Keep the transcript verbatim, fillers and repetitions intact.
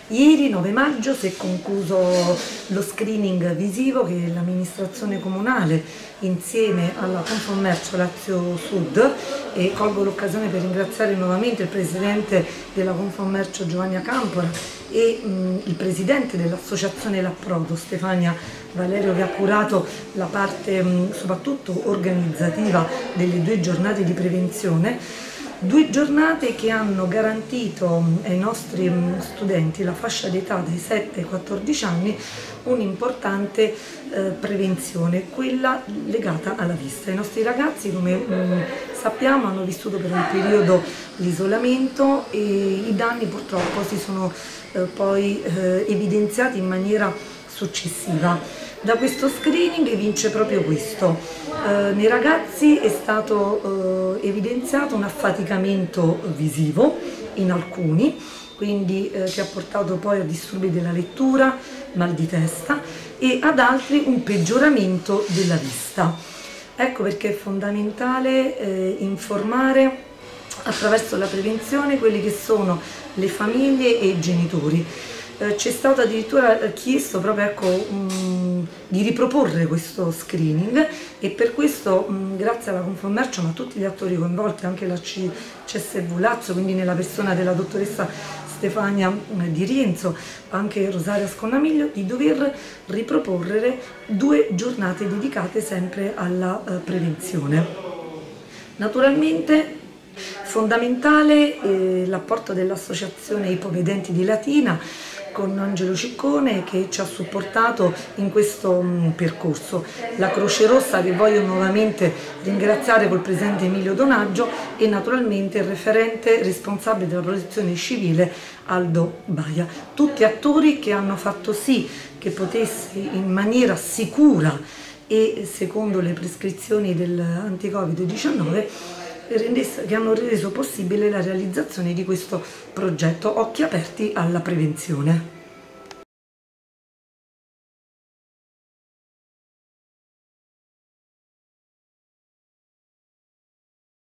Ieri nove maggio si è concluso lo screening visivo che l'amministrazione comunale insieme alla Confcommercio Lazio Sud, e colgo l'occasione per ringraziare nuovamente il presidente della Confcommercio Giovanni Acampora e mh, il presidente dell'associazione L'Approdo Stefania Valerio, che ha curato la parte mh, soprattutto organizzativa delle due giornate di prevenzione. Due giornate che hanno garantito ai nostri studenti, la fascia d'età dai sette ai quattordici anni, un'importante eh, prevenzione, quella legata alla vista. I nostri ragazzi, come mh, sappiamo, hanno vissuto per un periodo l'isolamento e i danni purtroppo si sono eh, poi eh, evidenziati in maniera successiva. Da questo screening evince proprio questo. Eh, nei ragazzi è stato eh, evidenziato un affaticamento visivo in alcuni, quindi eh, che ha portato poi a disturbi della lettura, mal di testa, e ad altri un peggioramento della vista. Ecco perché è fondamentale eh, informare attraverso la prevenzione quelli che sono le famiglie e i genitori. Eh, C'è stato addirittura chiesto proprio ecco, um, di riproporre questo screening, e per questo um, grazie alla Confcommercio ma a tutti gli attori coinvolti, anche la C S V Lazio, quindi nella persona della dottoressa Stefania eh, Di Rienzo, anche Rosaria Sconnamiglio, di dover riproporre due giornate dedicate sempre alla eh, prevenzione. Naturalmente fondamentale eh, l'apporto dell'associazione Ipovedenti di Latina con Angelo Ciccone, che ci ha supportato in questo mh, percorso, la Croce Rossa, che voglio nuovamente ringraziare col presidente Emilio Donaggio, e naturalmente il referente responsabile della protezione civile Aldo Baia, tutti attori che hanno fatto sì che potesse in maniera sicura e secondo le prescrizioni dell'anti-Covid diciannove che hanno reso possibile la realizzazione di questo progetto Occhi Aperti alla Prevenzione.